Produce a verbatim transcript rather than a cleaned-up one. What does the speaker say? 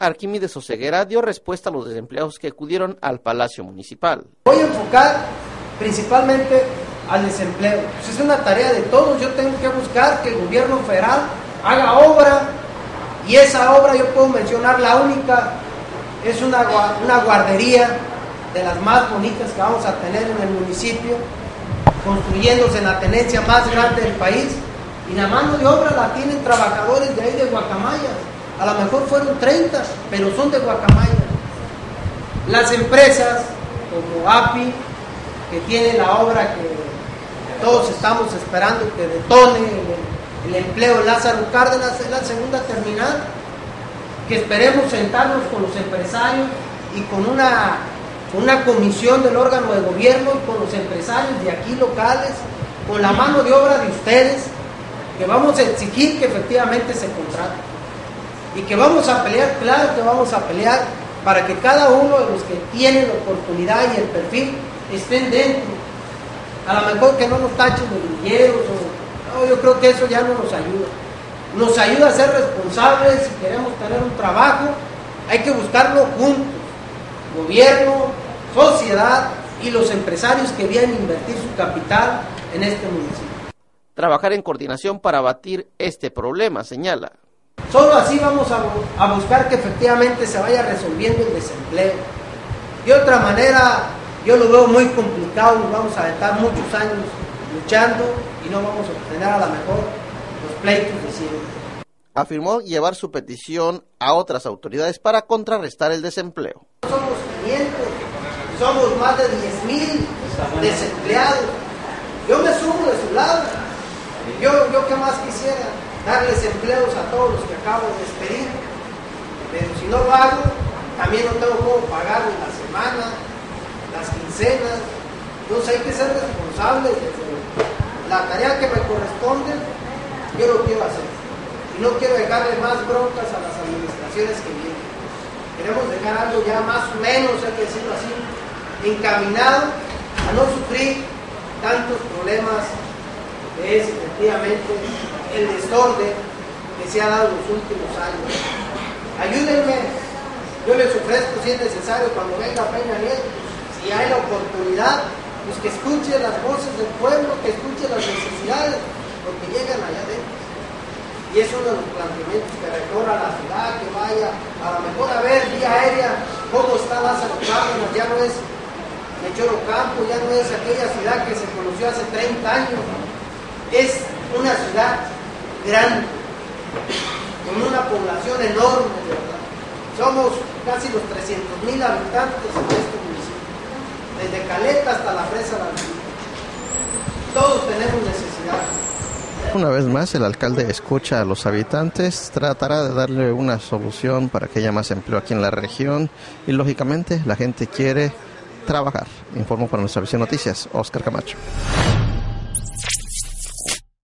Arquímedes Oseguera dio respuesta a los desempleados que acudieron al Palacio Municipal. Voy a enfocar principalmente al desempleo. Pues es una tarea de todos. Yo tengo que buscar que el gobierno federal haga obra, y esa obra yo puedo mencionar la única, es una, una guardería de las más bonitas que vamos a tener en el municipio, construyéndose en la tenencia más grande del país, y la mano de obra la tienen trabajadores de ahí de Guacamayas. A lo mejor fueron treinta, pero son de Guacamayas. Las empresas como A P I, que tiene la obra que todos estamos esperando que detone el, el empleo en Lázaro Cárdenas, es la segunda terminal, que esperemos sentarnos con los empresarios y con una, una comisión del órgano de gobierno y con los empresarios de aquí locales, con la mano de obra de ustedes, que vamos a exigir que efectivamente se contrate. Y que vamos a pelear, claro que vamos a pelear, para que cada uno de los que tienen la oportunidad y el perfil estén dentro. A lo mejor que no nos tachen de villeros, o, no, yo creo que eso ya no nos ayuda. Nos ayuda a ser responsables. Si queremos tener un trabajo, hay que buscarlo juntos. Gobierno, sociedad y los empresarios que vienen a invertir su capital en este municipio. Trabajar en coordinación para abatir este problema, señala. Solo así vamos a, a buscar que efectivamente se vaya resolviendo el desempleo. De otra manera, yo lo veo muy complicado, nos vamos a estar muchos años luchando y no vamos a obtener a lo mejor los pleitos de siempre. Afirmó llevar su petición a otras autoridades para contrarrestar el desempleo. Somos quinientos, somos más de diez mil desempleados. Yo me sumo de su lado. Yo, yo qué más quisiera, darles empleos a todos los que acabo de despedir, pero si no lo hago, también no tengo cómo pagar la semana, las quincenas. Entonces hay que ser responsables. La tarea que me corresponde, yo lo quiero hacer, y no quiero dejarle más broncas a las administraciones que vienen. Queremos dejar algo ya más o menos, hay que decirlo así, encaminado a no sufrir tantos problemas que es efectivamente el desorden que se ha dado en los últimos años. Ayúdenme, yo les ofrezco si es necesario cuando venga Peña Nieto, si hay la oportunidad, pues que escuche las voces del pueblo, que escuche las necesidades, porque llegan allá adentro. Y es uno de los planteamientos que recorra la ciudad, que vaya a lo mejor a ver vía aérea cómo está Lázaro Cárdenas. Ya no es Mechoro Campo, ya no es aquella ciudad que se conoció hace treinta años. Es una ciudad grande, con una población enorme, ¿verdad? Somos casi los trescientos mil habitantes en este municipio, desde Caleta hasta la Presa La Laguna. Todos tenemos necesidades. Una vez más, el alcalde escucha a los habitantes, tratará de darle una solución para que haya más empleo aquí en la región y, lógicamente, la gente quiere trabajar. Informó para Nuestra Visión Noticias, Oscar Camacho.